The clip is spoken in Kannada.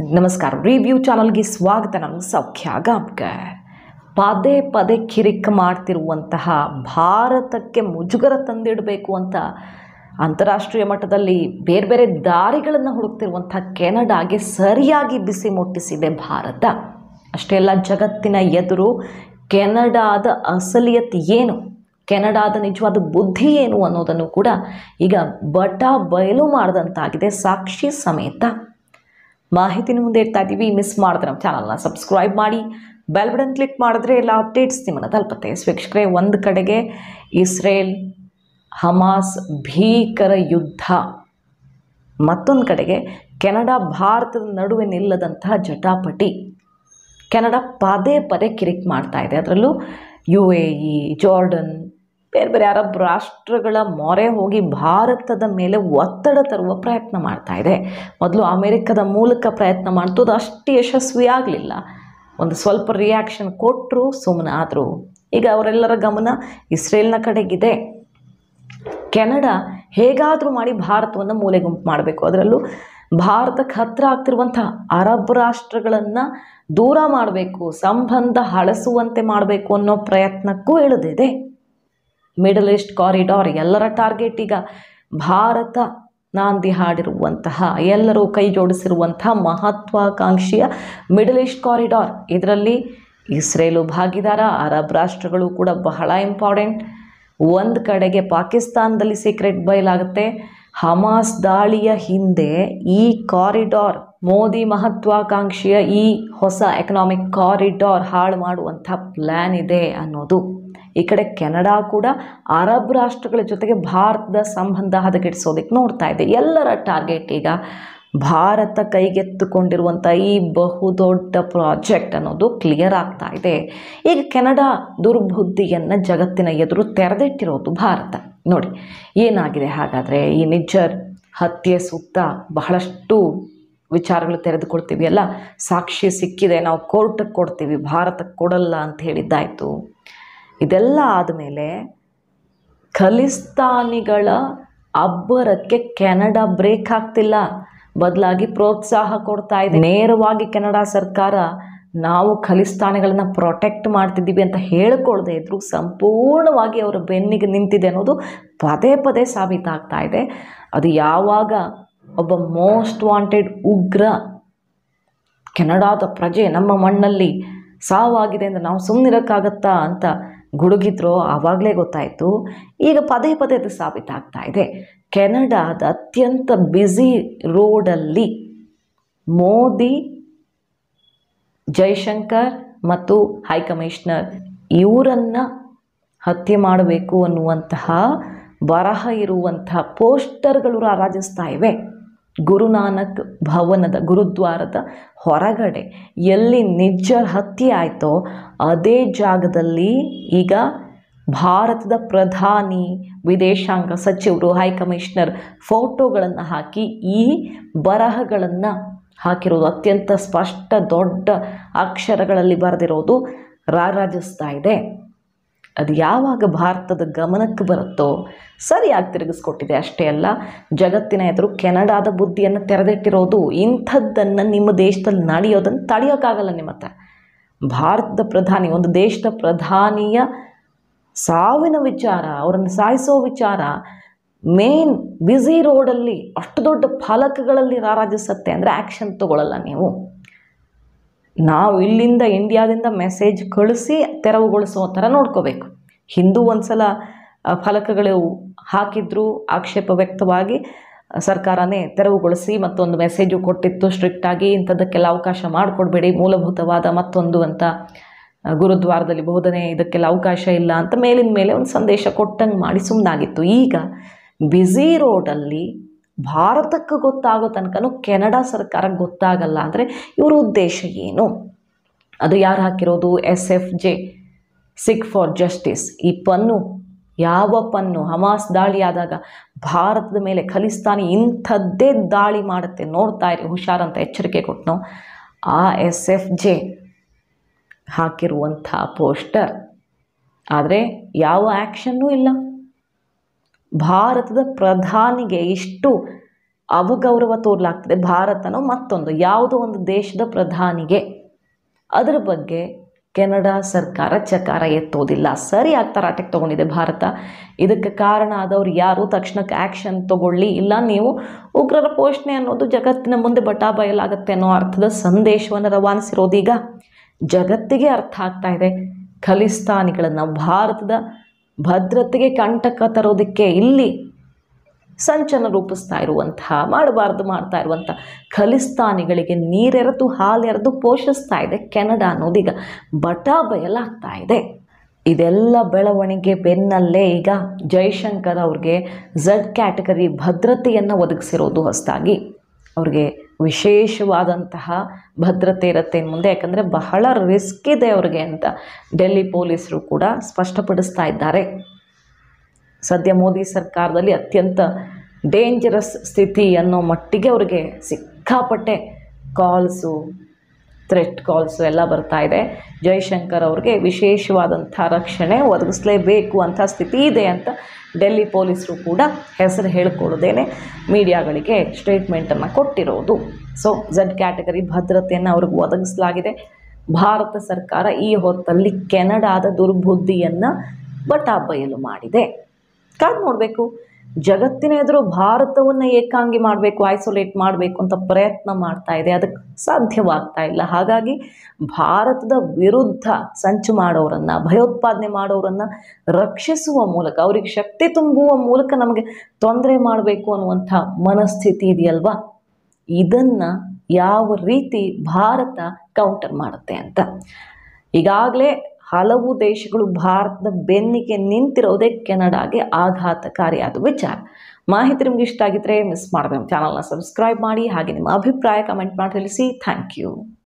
ನಮಸ್ಕಾರ. ರಿವ್ಯೂ ಚಾನಲ್ಗೆ ಸ್ವಾಗತ. ನಾನು ಸೌಖ್ಯ ಗಾಂಬ್ಕರ್. ಪದೇ ಪದೇ ಕಿರಿಕ್ ಮಾಡ್ತಿರುವಂತಹ ಭಾರತಕ್ಕೆ ಮುಜುಗರ ತಂದಿಡಬೇಕು ಅಂತ ಅಂತಾರಾಷ್ಟ್ರೀಯ ಮಟ್ಟದಲ್ಲಿ ಬೇರೆ ಬೇರೆ ದಾರಿಗಳನ್ನು ಹುಡುಕ್ತಿರುವಂಥ ಕೆನಡಾಗೆ ಸರಿಯಾಗಿ ಬಿಸಿ ಮುಟ್ಟಿಸಿದೆ ಭಾರತ. ಅಷ್ಟೇ ಅಲ್ಲ, ಜಗತ್ತಿನ ಎದುರು ಕೆನಡಾದ ಅಸಲಿಯತ್ ಏನು, ಕೆನಡಾದ ನಿಜವಾದ ಬುದ್ಧಿ ಏನು ಅನ್ನೋದನ್ನು ಕೂಡ ಈಗ ಬಯಲು ಮಾಡಿದಂತಾಗಿದೆ ಸಾಕ್ಷಿ ಸಮೇತ. ಮಾಹಿತಿನ ಮುಂದೆ ಇಡ್ತಾ ಇದ್ದೀವಿ. ಮಿಸ್ ಮಾಡಿದ್ರೆ ನಮ್ಮ ಚಾನಲ್ನ ಸಬ್ಸ್ಕ್ರೈಬ್ ಮಾಡಿ, ಬೆಲ್ ಬಟನ್ ಕ್ಲಿಕ್ ಮಾಡಿದ್ರೆ ಎಲ್ಲ ಅಪ್ಡೇಟ್ಸ್ ನಿಮ್ಮನ್ನು ತಲುಪುತ್ತೆ. ವೀಕ್ಷಕರೇ, ಒಂದು ಕಡೆಗೆ ಇಸ್ರೇಲ್ ಹಮಾಸ್ ಭೀಕರ ಯುದ್ಧ, ಮತ್ತೊಂದು ಕಡೆಗೆ ಕೆನಡಾ ಭಾರತದ ನಡುವೆ ನಿಲ್ಲದಂತಹ ಜಟಾಪಟಿ. ಕೆನಡಾ ಪದೇ ಪದೇ ಕಿರಿಕ್ ಮಾಡ್ತಾ ಇದೆ. ಅದರಲ್ಲೂ UAE, ಜಾರ್ಡನ್, ಬೇರೆ ಬೇರೆ ಅರಬ್ ರಾಷ್ಟ್ರಗಳ ಮೊರೆ ಹೋಗಿ ಭಾರತದ ಮೇಲೆ ಒತ್ತಡ ತರುವ ಪ್ರಯತ್ನ ಮಾಡ್ತಾ ಇದೆ. ಮೊದಲು ಅಮೆರಿಕದ ಮೂಲಕ ಪ್ರಯತ್ನ ಮಾಡ್ತು, ಅದು ಅಷ್ಟು ಯಶಸ್ವಿಯಾಗಲಿಲ್ಲ. ಒಂದು ಸ್ವಲ್ಪ ರಿಯಾಕ್ಷನ್ ಕೊಟ್ಟರು, ಸುಮ್ಮನೆ ಆದರು. ಈಗ ಅವರೆಲ್ಲರ ಗಮನ ಇಸ್ರೇಲ್ನ ಕಡೆಗಿದೆ. ಕೆನಡಾ ಹೇಗಾದರೂ ಮಾಡಿ ಭಾರತವನ್ನು ಮೂಲೆ ಗುಂಪು ಮಾಡಬೇಕು, ಅದರಲ್ಲೂ ಭಾರತಕ್ಕೆ ಹತ್ತಿರ ಆಗ್ತಿರುವಂಥ ಅರಬ್ ರಾಷ್ಟ್ರಗಳನ್ನು ದೂರ ಮಾಡಬೇಕು, ಸಂಬಂಧ ಹಳಸುವಂತೆ ಮಾಡಬೇಕು ಅನ್ನೋ ಪ್ರಯತ್ನಕ್ಕೂ ಇಳಿದಿದೆ. ಮಿಡಲ್ ಈಸ್ಟ್ ಕಾರಿಡಾರ್ ಎಲ್ಲರ ಟಾರ್ಗೆಟ್. ಈಗ ಭಾರತ ನಾಂದಿ ಹಾಡಿರುವಂತಹ, ಎಲ್ಲರೂ ಕೈ ಜೋಡಿಸಿರುವಂತಹ ಮಹತ್ವಾಕಾಂಕ್ಷೆಯ ಮಿಡಲ್ ಈಸ್ಟ್ ಕಾರಿಡಾರ್. ಇದರಲ್ಲಿ ಇಸ್ರೇಲು ಭಾಗಿದಾರ, ಅರಬ್ ರಾಷ್ಟ್ರಗಳು ಕೂಡ ಬಹಳ ಇಂಪಾರ್ಟೆಂಟ್. ಒಂದು ಕಡೆಗೆ ಪಾಕಿಸ್ತಾನದಲ್ಲಿ ಸೀಕ್ರೆಟ್ ಬಯಲಾಗುತ್ತೆ. ಹಮಾಸ್ ದಾಳಿಯ ಹಿಂದೆ ಈ ಕಾರಿಡಾರ್, ಮೋದಿ ಮಹತ್ವಾಕಾಂಕ್ಷೆಯ ಈ ಹೊಸ ಎಕನಾಮಿಕ್ ಕಾರಿಡಾರ್ ಹಾಳು ಮಾಡುವಂಥ ಪ್ಲ್ಯಾನ್ ಇದೆ ಅನ್ನೋದು. ಈ ಕಡೆ ಕೆನಡಾ ಕೂಡ ಅರಬ್ ರಾಷ್ಟ್ರಗಳ ಜೊತೆಗೆ ಭಾರತದ ಸಂಬಂಧ ಹದಗೆಡಿಸೋದಕ್ಕೆ ನೋಡ್ತಾ ಇದೆ. ಎಲ್ಲರ ಟಾರ್ಗೆಟ್ ಈಗ ಭಾರತ ಕೈಗೆತ್ತಿಕೊಂಡಿರುವಂಥ ಈ ಬಹುದೊಡ್ಡ ಪ್ರಾಜೆಕ್ಟ್ ಅನ್ನೋದು ಕ್ಲಿಯರ್ ಆಗ್ತಾ ಇದೆ. ಈಗ ಕೆನಡಾ ದುರ್ಬುದ್ಧಿಯನ್ನು ಜಗತ್ತಿನ ಎದುರು ತೆರೆದಿಟ್ಟಿರೋದು ಭಾರತ. ನೋಡಿ ಏನಾಗಿದೆ ಹಾಗಾದರೆ. ಈ ನಿಜ್ಜರ್ ಹತ್ಯೆ ಸುತ್ತ ಬಹಳಷ್ಟು ವಿಚಾರಗಳು ತೆರೆದುಕೊಳ್ತೀವಿ ಅಲ್ಲ. ಸಾಕ್ಷಿ ಸಿಕ್ಕಿದೆ, ನಾವು ಕೋರ್ಟಿಗೆ ಕೊಡ್ತೀವಿ, ಭಾರತಕ್ಕೆ ಕೊಡಲ್ಲ ಅಂತ ಹೇಳಿದ್ದಾಯಿತು. ಇದೆಲ್ಲ ಆದಮೇಲೆ ಖಲಿಸ್ತಾನಿಗಳ ಅಬ್ಬರಕ್ಕೆ ಕೆನಡಾ ಬ್ರೇಕ್ ಹಾಕ್ತಿಲ್ಲ, ಬದಲಾಗಿ ಪ್ರೋತ್ಸಾಹ ಕೊಡ್ತಾ ಇದೆ. ನೇರವಾಗಿ ಕೆನಡಾ ಸರ್ಕಾರ ನಾವು ಖಲಿಸ್ತಾನಿಗಳನ್ನ ಪ್ರೊಟೆಕ್ಟ್ ಮಾಡ್ತಿದ್ದೀವಿ ಅಂತ ಹೇಳಿಕೊಳ್ಳದೆ ಇದ್ರೂ ಸಂಪೂರ್ಣವಾಗಿ ಅವರ ಬೆನ್ನಿಗೆ ನಿಂತಿದೆ ಅನ್ನೋದು ಪದೇ ಪದೇ ಸಾಬೀತಾಗ್ತಾ ಇದೆ. ಅದು ಯಾವಾಗ ಒಬ್ಬ ಮೋಸ್ಟ್ ವಾಂಟೆಡ್ ಉಗ್ರ ಕೆನಡಾದ ಪ್ರಜೆ ನಮ್ಮ ಮಣ್ಣಲ್ಲಿ ಸಾವಾಗಿದೆ ಅಂದರೆ ನಾವು ಸುಮ್ಮನಿರೋಕ್ಕಾಗತ್ತಾ ಅಂತ ಗುಡುಗಿದ್ರು, ಆವಾಗಲೇ ಗೊತ್ತಾಯಿತು. ಈಗ ಪದೇ ಪದೇ ಅದು ಸಾಬೀತಾಗ್ತಾ ಇದೆ. ಕೆನಡಾದ ಅತ್ಯಂತ ಬ್ಯುಸಿ ರೋಡಲ್ಲಿ ಮೋದಿ, ಜೈಶಂಕರ್ ಮತ್ತು ಹೈಕಮಿಷನರ್ ಇವರನ್ನು ಹತ್ಯೆ ಮಾಡಬೇಕು ಅನ್ನುವಂತಹ ಬರಹ ಇರುವಂತಹ ಪೋಸ್ಟರ್ಗಳು ರಾರಾಜಿಸ್ತಾ ಇವೆ. ಗುರುನಾನಕ್ ಭವನದ ಗುರುದ್ವಾರದ ಹೊರಗಡೆ ಎಲ್ಲಿ ನಿಜ್ಜರ್ ಹತ್ಯೆ ಆಯಿತೋ ಅದೇ ಜಾಗದಲ್ಲಿ ಈಗ ಭಾರತದ ಪ್ರಧಾನಿ, ವಿದೇಶಾಂಗ ಸಚಿವರು, ಹೈಕಮಿಷನರ್ ಫೋಟೋಗಳನ್ನು ಹಾಕಿ ಈ ಬರಹಗಳನ್ನು ಹಾಕಿರೋದು ಅತ್ಯಂತ ಸ್ಪಷ್ಟ ದೊಡ್ಡ ಅಕ್ಷರಗಳಲ್ಲಿ ಬರೆದಿರೋದು ರಾರಾಜಿಸ್ತಾ ಇದೆ. ಅದು ಯಾವಾಗ ಭಾರತದ ಗಮನಕ್ಕೆ ಬರುತ್ತೋ ಸರಿಯಾಗಿ ತಿರುಗಿಸ್ಕೊಟ್ಟಿದೆ. ಅಷ್ಟೇ ಅಲ್ಲ, ಜಗತ್ತಿನ ಎದುರು ಕೆನಡಾದ ಬುದ್ಧಿಯನ್ನು ತೆರೆದಿಟ್ಟಿರೋದು. ಇಂಥದ್ದನ್ನು ನಿಮ್ಮ ದೇಶದಲ್ಲಿ ನಡೆಯೋದನ್ನು ತಡೆಯೋಕ್ಕಾಗಲ್ಲ. ನಿಮ್ಮ ಹತ್ರ ಭಾರತದ ಪ್ರಧಾನಿ, ಒಂದು ದೇಶದ ಪ್ರಧಾನಿಯ ಸಾವಿನ ವಿಚಾರ, ಅವರನ್ನು ಸಾಯಿಸೋ ವಿಚಾರ ಮೇನ್ ಬ್ಯುಸಿ ರೋಡಲ್ಲಿ ಅಷ್ಟು ದೊಡ್ಡ ಫಲಕಗಳಲ್ಲಿ ರಾರಾಜಿಸುತ್ತೆ ಅಂದರೆ ಆ್ಯಕ್ಷನ್ ತಗೊಳ್ಳಲ್ಲ ನೀವು. ನಾವು ಇಲ್ಲಿಂದ ಇಂಡಿಯಾದಿಂದ ಮೆಸೇಜ್ ಕಳಿಸಿ ತೆರವುಗೊಳಿಸೋ ಥರ ನೋಡ್ಕೋಬೇಕು. ಹಿಂದೂ ಒಂದು ಸಲ ಫಲಕಗಳು ಹಾಕಿದ್ರು, ಆಕ್ಷೇಪ ವ್ಯಕ್ತವಾಗಿ ಸರ್ಕಾರನೇ ತೆರವುಗೊಳಿಸಿ ಮತ್ತೊಂದು ಮೆಸೇಜು ಕೊಟ್ಟಿತ್ತು ಸ್ಟ್ರಿಕ್ಟಾಗಿ, ಇಂಥದ್ದಕ್ಕೆಲ್ಲ ಅವಕಾಶ ಮಾಡಿಕೊಡ್ಬೇಡಿ, ಮೂಲಭೂತವಾದ ಮತ್ತೊಂದು ಅಂತ ಗುರುದ್ವಾರದಲ್ಲಿ ಬೋಧನೆ, ಇದಕ್ಕೆಲ್ಲ ಅವಕಾಶ ಇಲ್ಲ ಅಂತ ಮೇಲಿನ ಮೇಲೆ ಒಂದು ಸಂದೇಶ ಕೊಟ್ಟಂಗೆ ಮಾಡಿ ಸುಮ್ಮನಾಗಿತ್ತು. ಈಗ ಬ್ಯುಸಿ ರೋಡಲ್ಲಿ ಭಾರತಕ್ಕೆ ಗೊತ್ತಾಗೋ ತನಕನೂ ಕೆನಡಾ ಸರ್ಕಾರಕ್ಕೆ ಗೊತ್ತಾಗಲ್ಲ ಅಂದರೆ ಇವರ ಉದ್ದೇಶ ಏನು? ಅದು ಯಾರು ಹಾಕಿರೋದು? SFJ, Sikh for justice. ಈ ಪನ್ನು ಯಾವ ಪನ್ನು? ಹಮಾಸ್ ದಾಳಿ ಆದಾಗ ಭಾರತದ ಮೇಲೆ ಖಲಿಸ್ತಾನಿ ಇಂಥದ್ದೇ ದಾಳಿ ಮಾಡುತ್ತೆ, ನೋಡ್ತಾ ಇರಿ ಹುಷಾರಂತ ಎಚ್ಚರಿಕೆ ಕೊಟ್ಟನು. ಆ SFJ ಹಾಕಿರುವಂಥ ಪೋಸ್ಟರ್. ಆದರೆ ಯಾವ ಆ್ಯಕ್ಷನ್ನೂ ಇಲ್ಲ. ಭಾರತದ ಪ್ರಧಾನಿಗೆ ಇಷ್ಟು ಅವಗೌರವ ತೋರ್ಲಾಗ್ತದೆ ಭಾರತನೋ ಮತ್ತೊಂದು ಯಾವುದೋ ಒಂದು ದೇಶದ ಪ್ರಧಾನಿಗೆ. ಅದರ ಬಗ್ಗೆ ಕೆನಡಾ ಸರ್ಕಾರ ಚಕಾರ ಎತ್ತೋದಿಲ್ಲ. ಸರಿ ತರಾಟೆಗೆ ತೊಗೊಂಡಿದೆ ಭಾರತ. ಇದಕ್ಕೆ ಕಾರಣ ಆದವ್ರು ಯಾರು, ತಕ್ಷಣಕ್ಕೆ ಆ್ಯಕ್ಷನ್ ತಗೊಳ್ಳಿ, ಇಲ್ಲ ನೀವು ಉಗ್ರರ ಪೋಷಣೆ ಅನ್ನೋದು ಜಗತ್ತಿನ ಮುಂದೆ ಬಯಲಾಗತ್ತೆ ಅನ್ನೋ ಅರ್ಥದ ಸಂದೇಶವನ್ನು ರವಾನಿಸಿರೋದೀಗ ಜಗತ್ತಿಗೆ ಅರ್ಥ ಆಗ್ತಾ ಇದೆ. ಖಲಿಸ್ತಾನಿಗಳನ್ನು ಭಾರತದ ಭದ್ರತೆಗೆ ಕಂಟಕ ತರೋದಕ್ಕೆ ಇಲ್ಲಿ ಸಂಚನ ರೂಪಿಸ್ತಾ ಇರುವಂತಹ, ಮಾಡ್ತಾ ಇರುವಂಥ ಖಲಿಸ್ತಾನಿಗಳಿಗೆ ನೀರೆರೆದು ಹಾಲೆರೆದು ಪೋಷಿಸ್ತಾ ಇದೆ ಕೆನಡಾ ಅನ್ನೋದೀಗ ಬಯಲಾಗ್ತಾ ಇದೆ. ಇದೆಲ್ಲ ಬೆಳವಣಿಗೆ ಬೆನ್ನಲ್ಲೇ ಈಗ ಜೈಶಂಕರ್ ಅವ್ರಿಗೆ ಝಡ್ ಕ್ಯಾಟಗರಿ ಭದ್ರತೆಯನ್ನು ಒದಗಿಸಿರೋದು ಹೊಸದಾಗಿ. ಅವ್ರಿಗೆ ವಿಶೇಷವಾದಂತಹ ಭದ್ರತೆ ಇರುತ್ತೆ ಇನ್ನು ಮುಂದೆ, ಯಾಕಂದರೆ ಬಹಳ ರಿಸ್ಕ್ ಇದೆ ಅವ್ರಿಗೆ ಅಂತ ಡೆಲ್ಲಿ ಪೊಲೀಸರು ಕೂಡ ಸ್ಪಷ್ಟಪಡಿಸ್ತಾ ಇದ್ದಾರೆ. ಸದ್ಯ ಮೋದಿ ಸರ್ಕಾರದಲ್ಲಿ ಅತ್ಯಂತ ಡೇಂಜರಸ್ ಸ್ಥಿತಿ ಅನ್ನೋ ಮಟ್ಟಿಗೆ ಅವ್ರಿಗೆ ಸಿಕ್ಕಾಪಟ್ಟೆ ಕಾಲ್ಸು, ಥ್ರೆಟ್ ಕಾಲ್ಸು ಎಲ್ಲ ಬರ್ತಾ ಇದೆ. ಜೈಶಂಕರ್ ಅವ್ರಿಗೆ ವಿಶೇಷವಾದಂಥ ರಕ್ಷಣೆ ಒದಗಿಸಲೇಬೇಕು ಅಂಥ ಸ್ಥಿತಿ ಇದೆ ಅಂತ ಡೆಲ್ಲಿ ಪೊಲೀಸರು ಕೂಡ ಹೆಸರು ಹೇಳ್ಕೊಳ್ಳೋದೇನೆ ಮೀಡಿಯಾಗಳಿಗೆ ಸ್ಟೇಟ್ಮೆಂಟನ್ನು ಕೊಟ್ಟಿರೋದು. ಸೊ ಝಡ್ ಕ್ಯಾಟಗರಿ ಭದ್ರತೆಯನ್ನು ಅವ್ರಿಗೆ ಒದಗಿಸಲಾಗಿದೆ. ಭಾರತ ಸರ್ಕಾರ ಈ ಹೊತ್ತಲ್ಲಿ ಕೆನಡಾದ ದುರ್ಬುದ್ಧಿಯನ್ನು ಬಯಲು ಮಾಡಿದೆ. ಕಾದು ನೋಡಬೇಕು. ಜಗತ್ತಿನ ಎದುರು ಭಾರತವನ್ನು ಏಕಾಂಗಿ ಮಾಡಬೇಕು, ಐಸೋಲೇಟ್ ಮಾಡಬೇಕು ಅಂತ ಪ್ರಯತ್ನ ಮಾಡ್ತಾ ಇದೆ. ಅದಕ್ಕೆ ಸಾಧ್ಯವಾಗ್ತಾ ಇಲ್ಲ. ಹಾಗಾಗಿ ಭಾರತದ ವಿರುದ್ಧ ಸಂಚು ಮಾಡೋರನ್ನು, ಭಯೋತ್ಪಾದನೆ ಮಾಡೋರನ್ನು ರಕ್ಷಿಸುವ ಮೂಲಕ, ಅವರಿಗೆ ಶಕ್ತಿ ತುಂಬುವ ಮೂಲಕ ನಮಗೆ ತೊಂದರೆ ಮಾಡಬೇಕು ಅನ್ನುವಂಥ ಮನಸ್ಥಿತಿ ಇದೆಯಲ್ವಾ, ಇದನ್ನು ಯಾವ ರೀತಿ ಭಾರತ ಕೌಂಟರ್ ಮಾಡುತ್ತೆ ಅಂತ ಈಗಾಗಲೇ ಹಲವು ದೇಶಗಳು ಭಾರತದ ಬೆನ್ನಿಗೆ ನಿಂತಿರೋದೇ ಕೆನಡಾಗೆ ಆಘಾತಕಾರಿಯಾದ ವಿಚಾರ. ಮಾಹಿತಿ ನಿಮ್ಗೆ ಇಷ್ಟ ಆಗಿದ್ರೆ ಮಿಸ್ ಮಾಡಬೇಡಿ, ಚಾನಲ್ನ ಸಬ್ಸ್ಕ್ರೈಬ್ ಮಾಡಿ, ಹಾಗೆ ನಿಮ್ಮ ಅಭಿಪ್ರಾಯ ಕಮೆಂಟ್ ಮಾಡಿ ತಿಳಿಸಿ. Thank you.